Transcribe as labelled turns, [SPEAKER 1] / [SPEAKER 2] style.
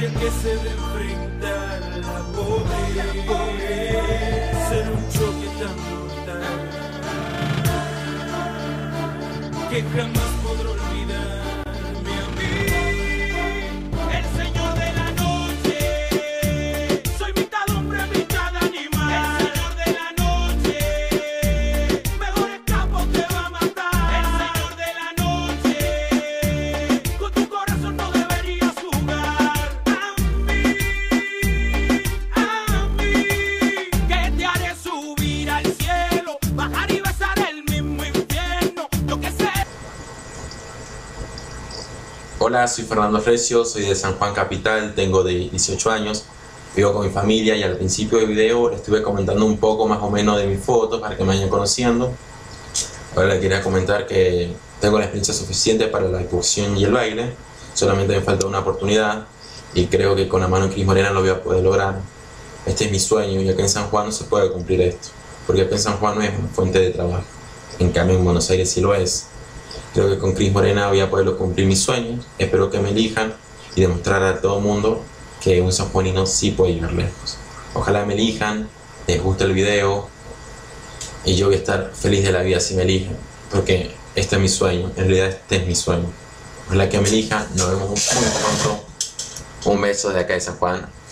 [SPEAKER 1] que se de enfrentar la pobreza en un choque tan mortal que jamás podré olvidarme a mí. El señor de la noche, soy mitad hombre, mitad animal. El señor de la noche, mejor escapo te va a matar. El señor de la noche, con tu corazón no deberías jugar. A mí, que te haré subir al cielo, bajar y besar el mismo infierno. Yo que sé.
[SPEAKER 2] Hola, soy Fernando Recio, soy de San Juan Capital, tengo de 18 años, vivo con mi familia y al principio del video les estuve comentando un poco más o menos de mis fotos para que me vayan conociendo. Ahora les quería comentar que tengo la experiencia suficiente para la actuación y el baile, solamente me falta una oportunidad y creo que con la mano de Cris Morena lo voy a poder lograr. Este es mi sueño y acá en San Juan no se puede cumplir esto, porque acá en San Juan no es una fuente de trabajo, en cambio en Buenos Aires sí lo es. Creo que con Cris Morena voy a poder cumplir mis sueños, espero que me elijan y demostrar a todo el mundo que un sanjuanino sí puede llegar lejos. Ojalá me elijan, les guste el video y yo voy a estar feliz de la vida si me eligen, porque este es mi sueño, en realidad este es mi sueño. Ojalá que me elijan, nos vemos muy pronto. Un beso de acá de San Juan.